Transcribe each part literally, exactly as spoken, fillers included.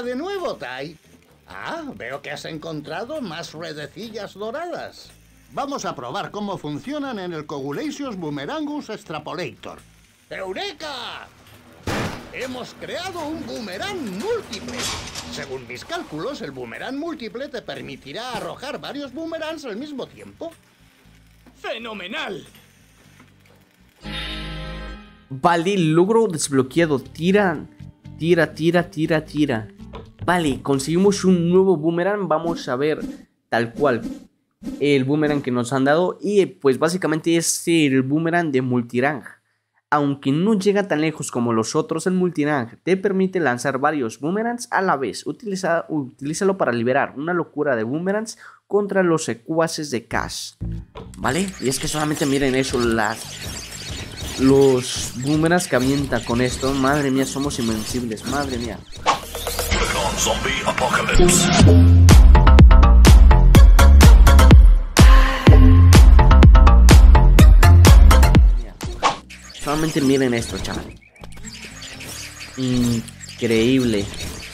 Hola de nuevo, Tai. Ah, veo que has encontrado más redecillas doradas. Vamos a probar cómo funcionan en el Cogulaceous Boomerangus Extrapolator. ¡Eureka! Hemos creado un boomerang múltiple. Según mis cálculos, el boomerang múltiple te permitirá arrojar varios boomerangs al mismo tiempo. ¡Fenomenal! Vale, logro desbloqueado. Tira, tira, tira, tira, tira. Vale, conseguimos un nuevo boomerang. Vamos a ver tal cual el boomerang que nos han dado. Y pues básicamente es el boomerang de Multirang. Aunque no llega tan lejos como los otros, el Multirang te permite lanzar varios boomerangs a la vez. Utiliza, utilízalo para liberar una locura de boomerangs contra los secuaces de Cash. ¿Vale? Y es que solamente miren eso, las, los boomerangs que avienta con esto. Madre mía, somos invencibles, madre mía. Solamente miren esto, chaval. Increíble.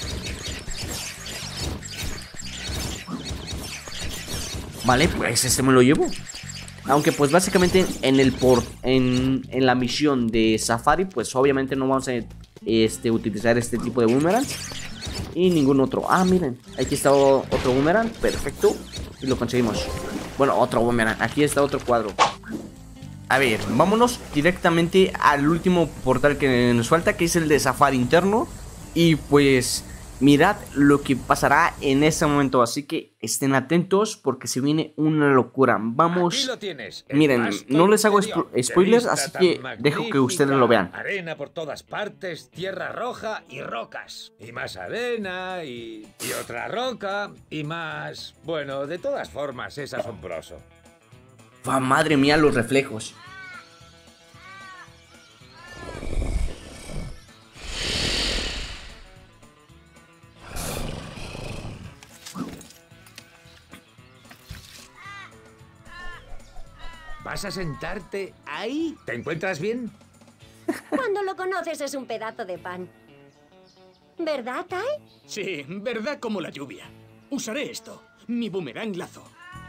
Vale, pues este me lo llevo. Aunque pues básicamente en el port, en, en la misión de Safari, pues obviamente no vamos a este, utilizar este tipo de boomerangs. Y ningún otro. Ah, miren, aquí está otro boomerang. Perfecto. Y lo conseguimos. Bueno, otro boomerang. Aquí está otro cuadro. A ver, vámonos directamente al último portal que nos falta, que es el de Safari interno. Y pues mirad lo que pasará en este momento. Así que estén atentos porque se viene una locura. Vamos. Aquí lo tienes. Miren, no les hago spo spoilers, así que dejo que ustedes lo vean. Arena por todas partes, tierra roja y rocas. Y más arena y, y otra roca y más... Bueno, de todas formas es asombroso. ¡Ah, madre mía, los reflejos! ¿Vas a sentarte ahí? ¿Te encuentras bien? Cuando lo conoces es un pedazo de pan. ¿Verdad, Tai? Sí, verdad como la lluvia. Usaré esto, mi boomerang lazo.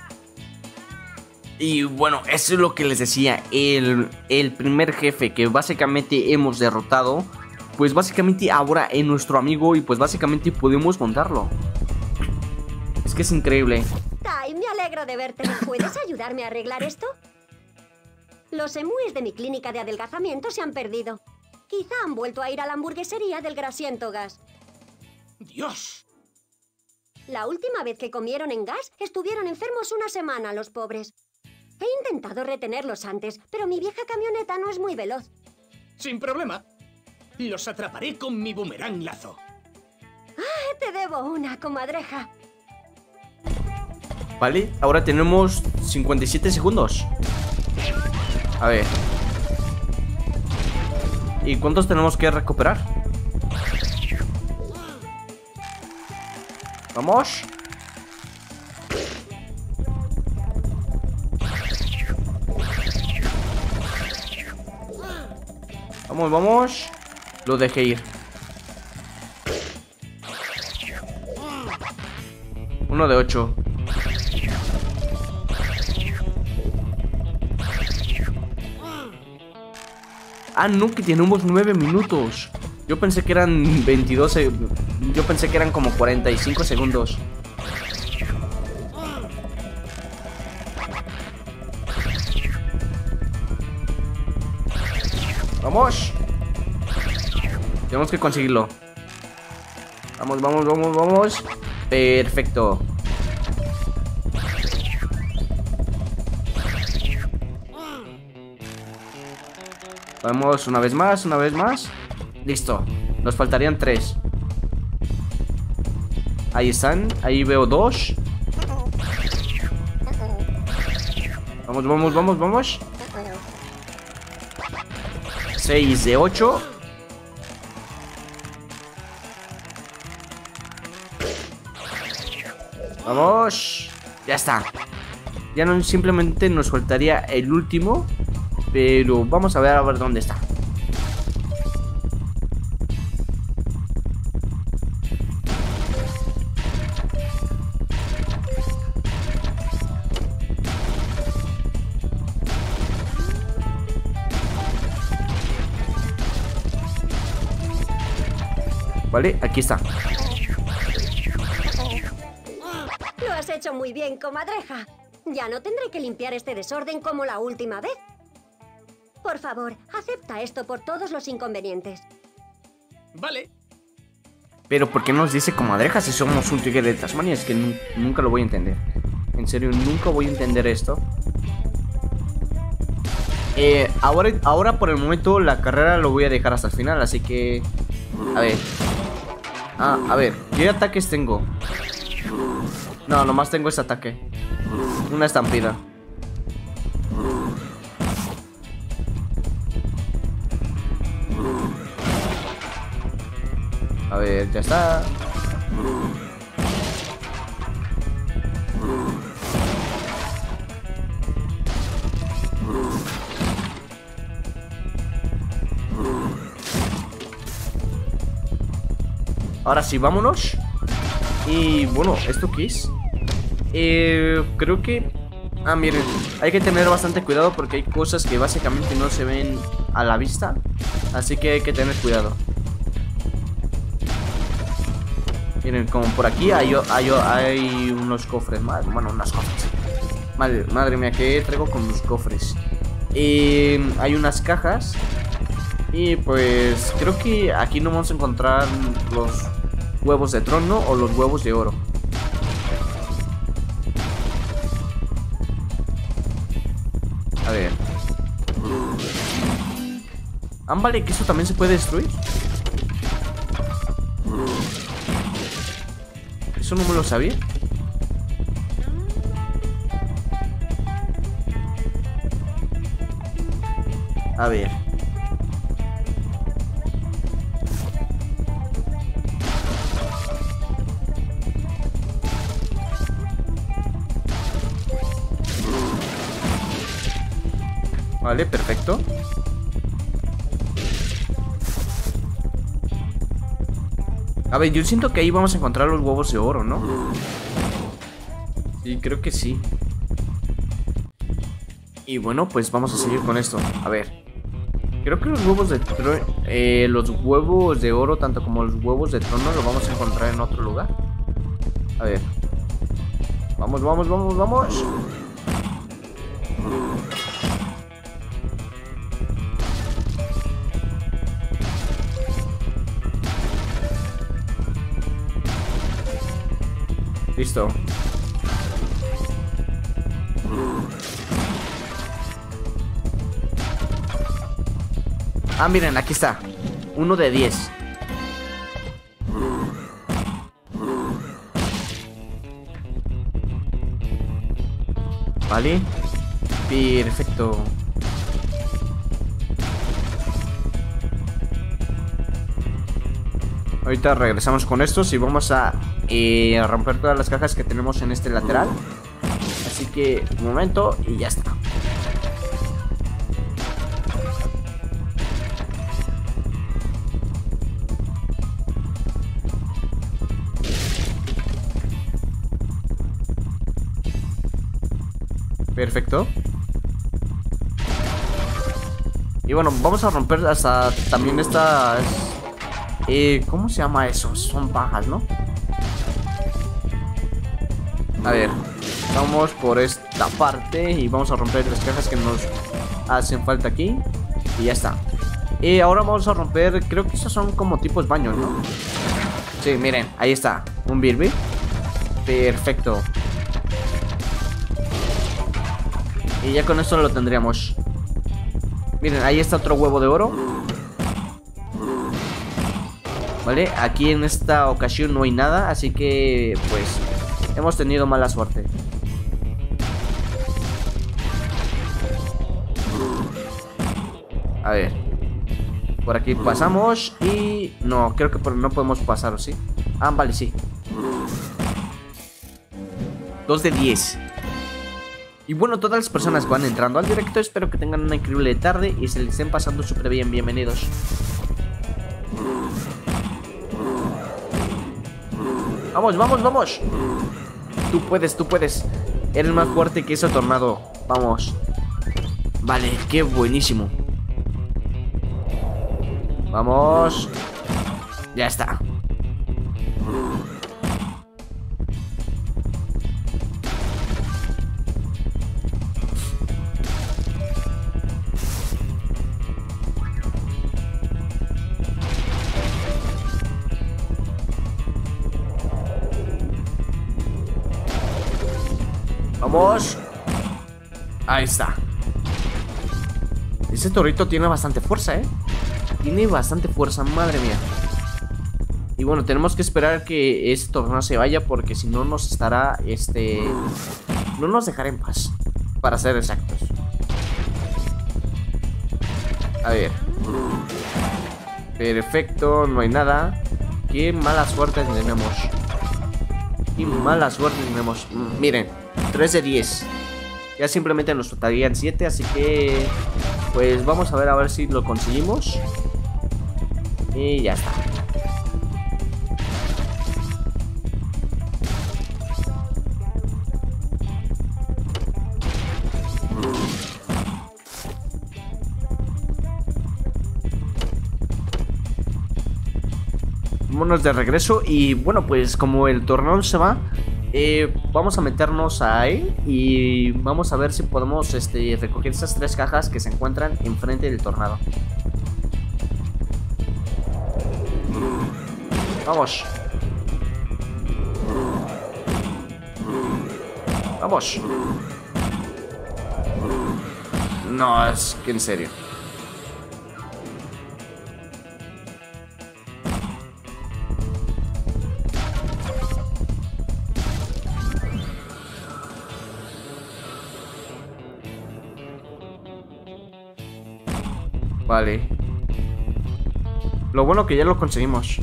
Y bueno, eso es lo que les decía. El, el primer jefe que básicamente hemos derrotado, pues básicamente ahora es nuestro amigo. Y pues básicamente podemos montarlo. Es que es increíble. Tai, me alegro de verte. ¿Puedes ayudarme a arreglar esto? Los emúes de mi clínica de adelgazamiento se han perdido. Quizá han vuelto a ir a la hamburguesería del Grasiento Gas. ¡Dios! La última vez que comieron en Gas, estuvieron enfermos una semana los pobres. He intentado retenerlos antes, pero mi vieja camioneta no es muy veloz. Sin problema. Los atraparé con mi boomerang lazo. ¡Ah, te debo una, comadreja! Vale, ahora tenemos cincuenta y siete segundos. A ver. ¿Y cuántos tenemos que recuperar? Vamos. Vamos, vamos. Lo dejé ir. Uno de ocho. Ah, no, que tenemos nueve minutos. Yo pensé que eran veintidós. Yo pensé que eran como cuarenta y cinco segundos. Vamos. Tenemos que conseguirlo. Vamos, vamos, vamos, vamos. Perfecto. Vamos una vez más, una vez más. Listo. Nos faltarían tres. Ahí están. Ahí veo dos. Vamos, vamos, vamos, vamos. seis de ocho. Vamos. Ya está. Ya no, simplemente nos faltaría el último. Pero vamos a ver a ver dónde está. Vale, aquí está. Lo has hecho muy bien, comadreja. Ya no tendré que limpiar este desorden como la última vez. Por favor, acepta esto por todos los inconvenientes. Vale. Pero ¿por qué nos dice comadreja si somos un tigre de Tasmania? Es que nu nunca lo voy a entender. En serio, nunca voy a entender esto. Eh, ahora, ahora por el momento la carrera lo voy a dejar hasta el final, así que... A ver. Ah, a ver, ¿qué ataques tengo? No, nomás tengo este ataque. Una estampida. A ver, ya está. Ahora sí, vámonos. Y bueno, ¿esto qué es? Eh, creo que... Ah, miren, hay que tener bastante cuidado porque hay cosas que básicamente no se ven a la vista. Así que hay que tener cuidado. Miren, como por aquí hay, hay, hay unos cofres. Madre, bueno, unas cofres. Madre, madre mía, ¿qué traigo con los cofres? Eh, hay unas cajas. Y pues creo que aquí no vamos a encontrar los huevos de trono o los huevos de oro. A ver. Ah, vale, que eso también se puede destruir. Eso no me lo sabía. A ver. Vale, perfecto. A ver, yo siento que ahí vamos a encontrar los huevos de oro, ¿no? Sí, creo que sí. Y bueno, pues vamos a seguir con esto. A ver. Creo que los huevos de trono, eh, los huevos de oro, tanto como los huevos de trono, los vamos a encontrar en otro lugar. A ver. Vamos, vamos, vamos, vamos. Listo. Ah, miren, aquí está. Uno de diez. Vale. Perfecto. Ahorita regresamos con estos y vamos a eh, romper todas las cajas que tenemos en este lateral. Así que un momento y ya está. Perfecto. Y bueno, vamos a romper hasta también estas... Eh, ¿cómo se llama eso? Son pajas, ¿no? A ver, vamos por esta parte y vamos a romper las cajas que nos hacen falta aquí. Y ya está. Y ahora vamos a romper, creo que estos son como tipos baños, ¿no? Sí, miren, ahí está, un Birbir. Perfecto. Y ya con esto lo tendríamos. Miren, ahí está otro huevo de oro. Vale, aquí en esta ocasión no hay nada, así que pues hemos tenido mala suerte. A ver. Por aquí pasamos y... No, creo que por... no podemos pasar, ¿o sí? Ah, vale, sí. dos de diez. Y bueno, todas las personas que van entrando al directo, espero que tengan una increíble tarde y se les estén pasando súper bien. Bienvenidos. Vamos, vamos, vamos. Tú puedes, tú puedes. Eres más fuerte que ese tornado. Vamos. Vale, qué buenísimo. Vamos. Ya está. Vamos. Ahí está. Ese torrito tiene bastante fuerza, ¿eh? Tiene bastante fuerza, madre mía. Y bueno, tenemos que esperar que este tornado se vaya, porque si no nos estará, este... no nos dejará en paz, para ser exactos. A ver. Perfecto, no hay nada. Qué mala suerte tenemos. Qué mala suerte tenemos. Miren, tres de diez. Ya simplemente nos faltarían siete, así que... pues vamos a ver a ver si lo conseguimos. Y ya está. Vámonos de regreso. Y bueno, pues como el tornado se va, eh, vamos a meternos ahí y vamos a ver si podemos este, recoger esas tres cajas que se encuentran enfrente del tornado. Vamos. Vamos. No, es que en serio. Vale. Lo bueno que ya lo conseguimos.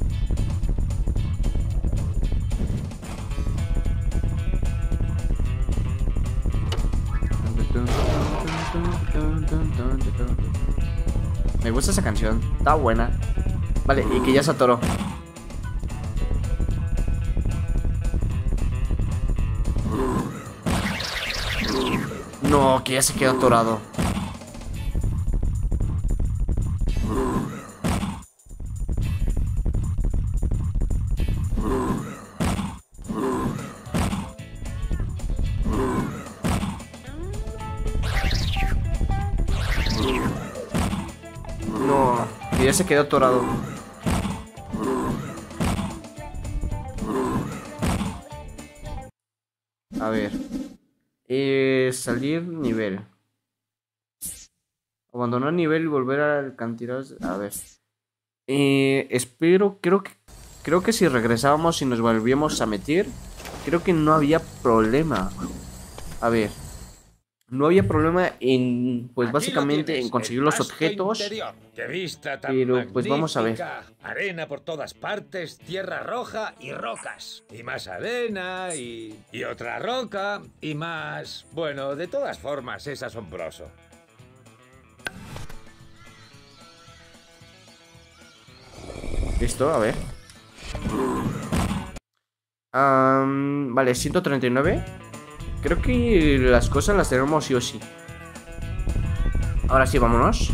Me gusta esa canción, está buena. Vale, y que ya se atoró. No, que ya se quedó atorado. No, que ya se quedó atorado. A ver. Eh, salir nivel. Abandonar nivel y volver al cantidad. A ver. Eh, espero, creo que creo que si regresábamos y nos volvíamos a meter, creo que no había problema. A ver. No había problema en, pues Aquí básicamente tienes, en conseguir el los pasto objetos. interior. ¡Qué vista tan Pero pues vamos a ver. magnífica! Arena por todas partes, tierra roja y rocas. Y más arena y, y otra roca y más... Bueno, de todas formas es asombroso. Listo, a ver. Um, vale, ciento treinta y nueve. Creo que las cosas las tenemos sí o sí. Ahora sí, vámonos.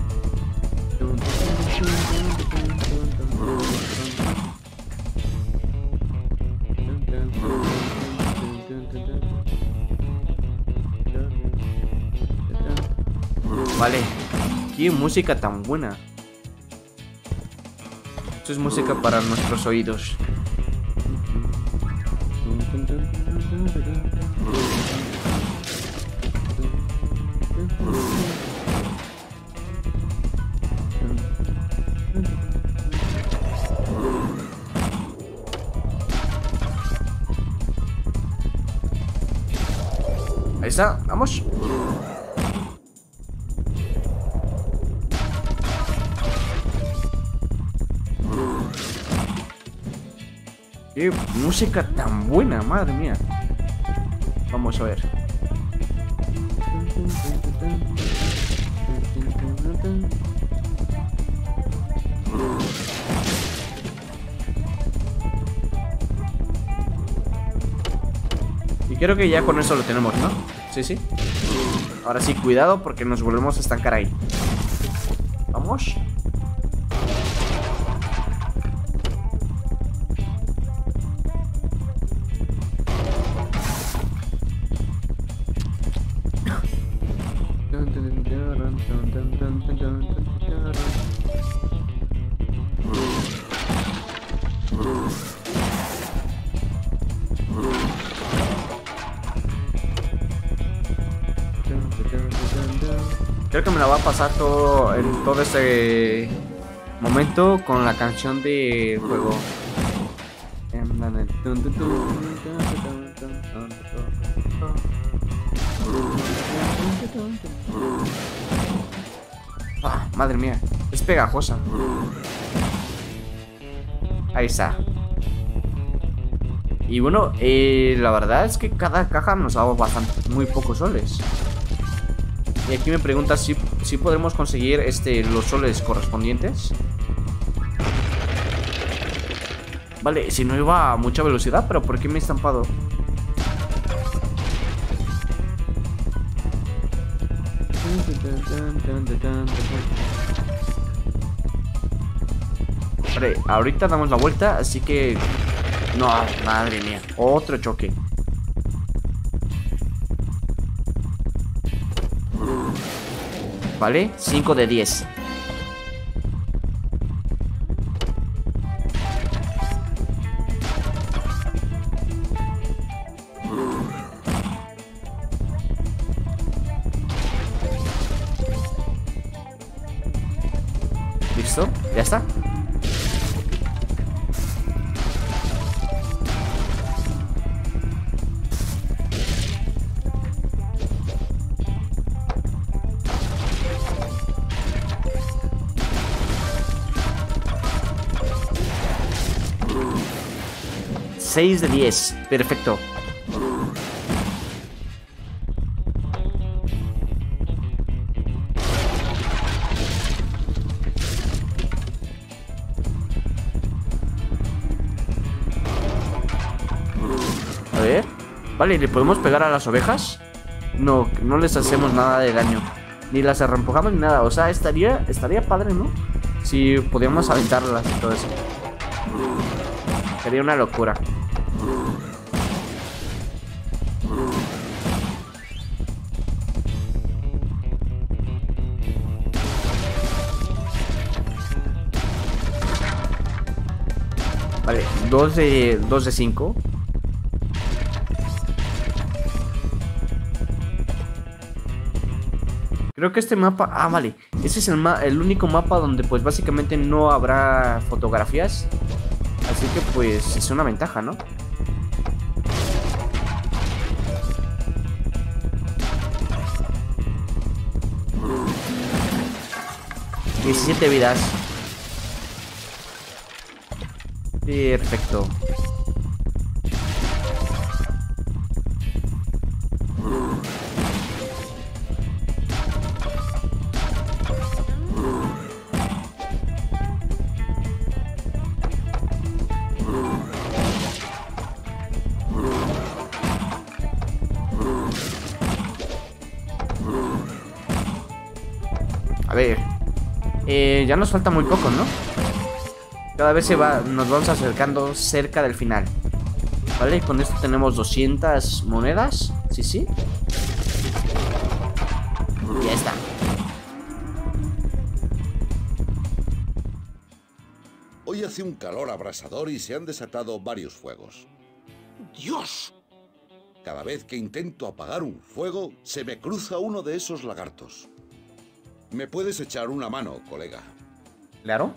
Vale. Qué música tan buena. Esto es música para nuestros oídos. Ahí está, vamos. Qué música tan buena, madre mía. Vamos a ver. Y creo que ya con eso lo tenemos, ¿no? Sí, sí. Ahora sí, cuidado porque nos volvemos a estancar ahí. Vamos. Creo que me la va a pasar todo en todo este momento con la canción de juego. Ah, madre mía, es pegajosa. Ahí está. Y bueno, eh, la verdad es que cada caja nos da bastante, muy pocos soles. Y aquí me pregunta si, si podremos conseguir este, los soles correspondientes. Vale, si no iba a mucha velocidad, pero ¿por qué me he estampado? Vale, ahorita damos la vuelta, así que... No, madre mía, otro choque. Vale, cinco de diez. ¿Listo? ¿Ya está? seis de diez, perfecto. A ver. Vale, ¿le podemos pegar a las ovejas? No, no les hacemos nada de daño. Ni las arrampujamos ni nada. O sea, estaría, estaría padre, ¿no? Si podíamos aventarlas y todo eso. Sería una locura. Vale, dos de cinco. Creo que este mapa... Ah, vale. Ese es el, ma el único mapa donde pues básicamente no habrá fotografías. Así que pues es una ventaja, ¿no? diecisiete vidas. Perfecto. A ver, eh, ya nos falta muy poco, ¿no? Cada vez se va, nos vamos acercando cerca del final. Vale, y con esto tenemos doscientas monedas. Sí, sí. Ya está. Hoy hace un calor abrasador y se han desatado varios fuegos. ¡Dios! Cada vez que intento apagar un fuego, se me cruza uno de esos lagartos. ¿Me puedes echar una mano, colega? ¿Claro?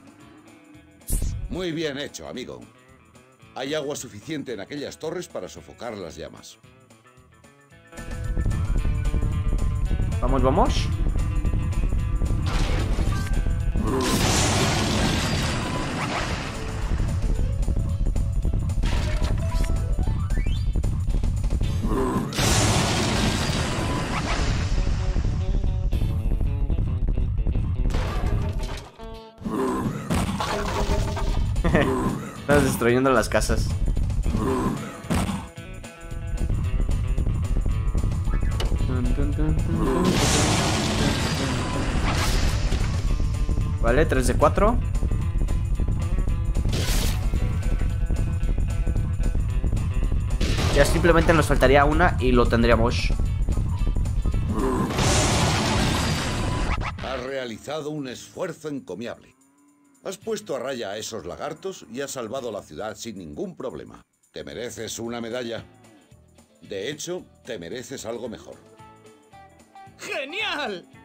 Muy bien hecho, amigo. Hay agua suficiente en aquellas torres para sofocar las llamas. Vamos, vamos. Estás destruyendo las casas. Vale, tres de cuatro. Ya simplemente nos faltaría una y lo tendríamos. Has realizado un esfuerzo encomiable. Has puesto a raya a esos lagartos y has salvado la ciudad sin ningún problema. Te mereces una medalla. De hecho, te mereces algo mejor. ¡Genial!